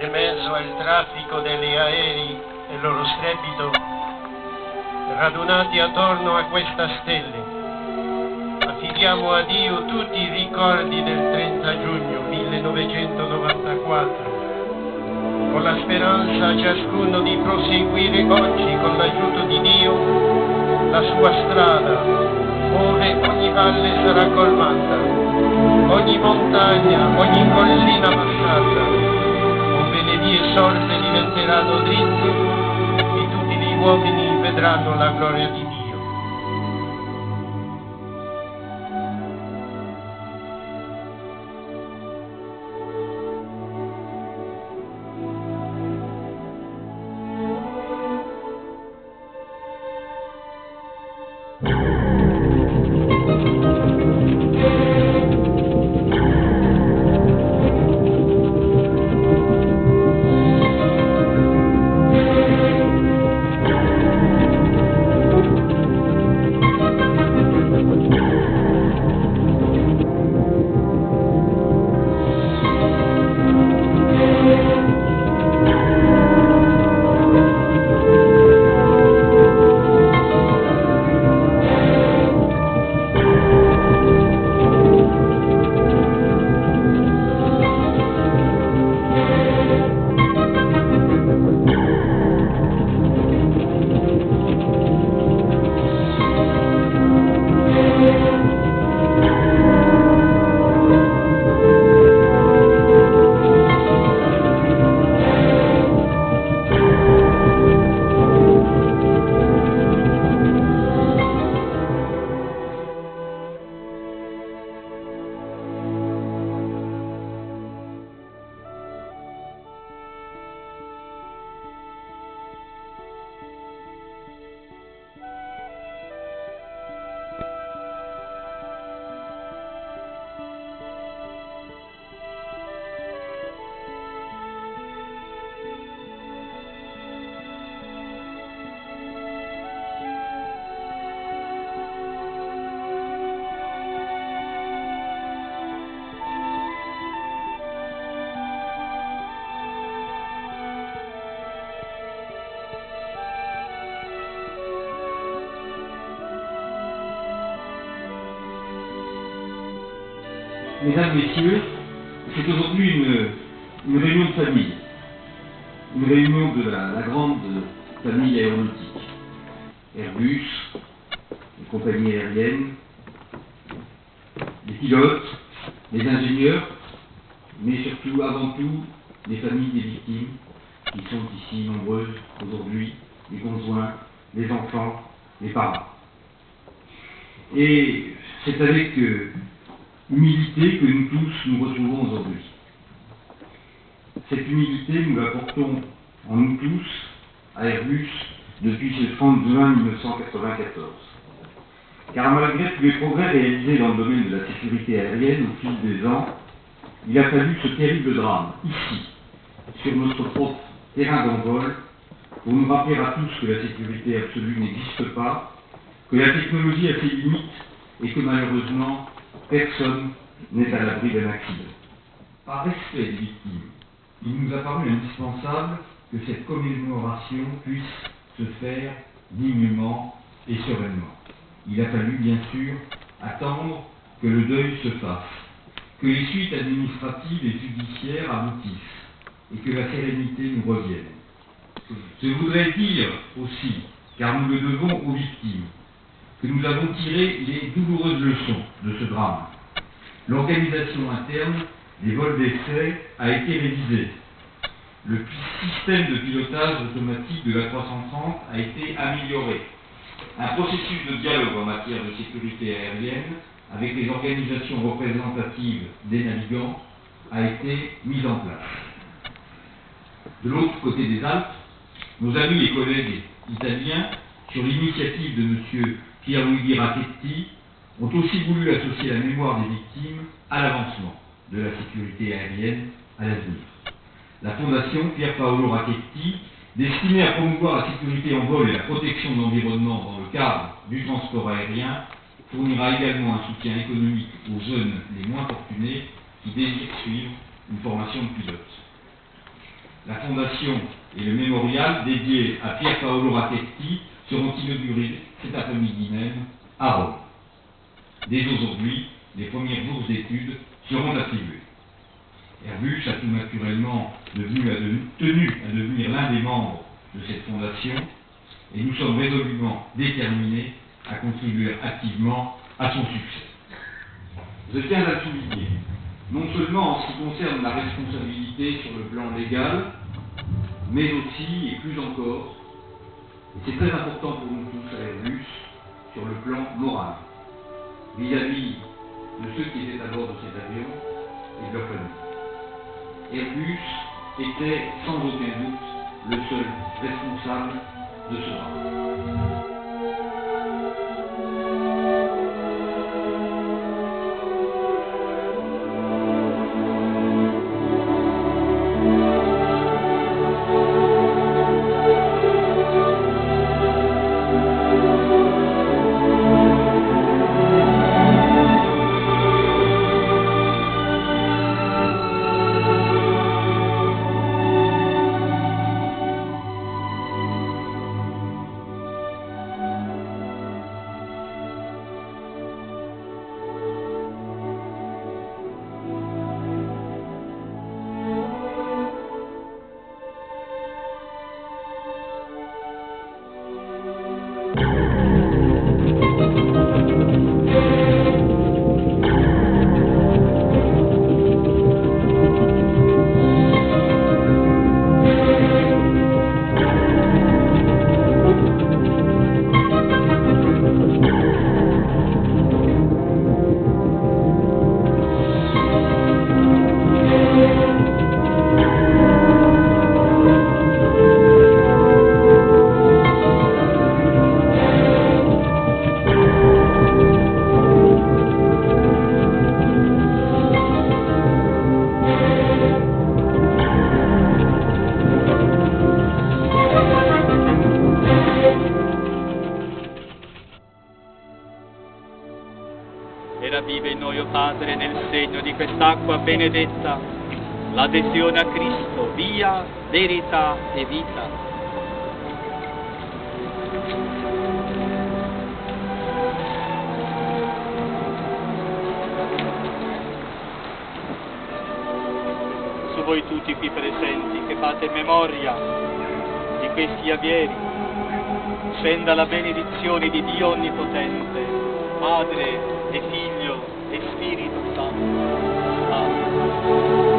in mezzo al traffico degli aerei e il loro strepito, radunati attorno a questa stella, affidiamo a Dio tutti i ricordi del 30 giugno 1994, con la speranza ciascuno di proseguire oggi con l'aiuto di Dio la sua strada, ove ogni valle sarà colmata, ogni montagna, ogni collina passata, ove le vie sorte diventeranno dritte e tutti gli uomini vedranno la gloria di Dio. Mesdames, Messieurs, c'est aujourd'hui une réunion de famille, une réunion de la grande famille aéronautique. Airbus, les compagnies aériennes, les pilotes, les ingénieurs, mais surtout, avant tout, les familles des victimes qui sont ici nombreuses aujourd'hui, les conjoints, les enfants, les parents. Et c'est avec humilité que nous tous nous retrouvons aujourd'hui. Cette humilité, nous la portons en nous tous à Airbus depuis ce 30 juin 1994. Car malgré tous les progrès réalisés dans le domaine de la sécurité aérienne au fil des ans, il a fallu ce terrible drame, ici, sur notre propre terrain d'envol, pour nous rappeler à tous que la sécurité absolue n'existe pas, que la technologie a ses limites et que malheureusement, personne n'est à l'abri d'un accident. Par respect des victimes, il nous a paru indispensable que cette commémoration puisse se faire dignement et sereinement. Il a fallu bien sûr attendre que le deuil se fasse, que les suites administratives et judiciaires aboutissent et que la sérénité nous revienne. Je voudrais dire aussi, car nous le devons aux victimes, que nous avons tiré les douloureuses leçons de ce drame. L'organisation interne des vols d'essai a été révisée. Le système de pilotage automatique de l'A330 a été amélioré. Un processus de dialogue en matière de sécurité aérienne avec les organisations représentatives des navigants a été mis en place. De l'autre côté des Alpes, nos amis et collègues italiens, sur l'initiative de M. Pierluigi Racchetti, ont aussi voulu associer la mémoire des victimes à l'avancement de la sécurité aérienne à l'avenir. La fondation Pier Paolo Racchetti, destinée à promouvoir la sécurité en vol et la protection de l'environnement dans le cadre du transport aérien, fournira également un soutien économique aux jeunes les moins fortunés qui désirent suivre une formation de pilote. la fondation et le mémorial dédié à Pier Paolo Racchetti seront inaugurés cet après-midi même à Rome. Dès aujourd'hui, les premières bourses d'études seront attribuées. Airbus a tout naturellement tenu à devenir l'un des membres de cette fondation et nous sommes résolument déterminés à contribuer activement à son succès. Je tiens à le souligner, non seulement en ce qui concerne la responsabilité sur le plan légal, mais aussi, et plus encore, et c'est très important pour nous tous à Airbus, sur le plan moral, vis-à-vis de ceux qui étaient à bord de cet avion et de leur famille. Airbus était sans aucun doute le seul responsable de ce drame. Era viva in noi, o Padre, nel segno di quest'acqua benedetta, l'adesione a Cristo, via, verità e vita. Su voi tutti qui presenti che fate memoria di questi avieri, scenda la benedizione di Dio Onnipotente, Padre e Figlio e Spirito Santo. Amen.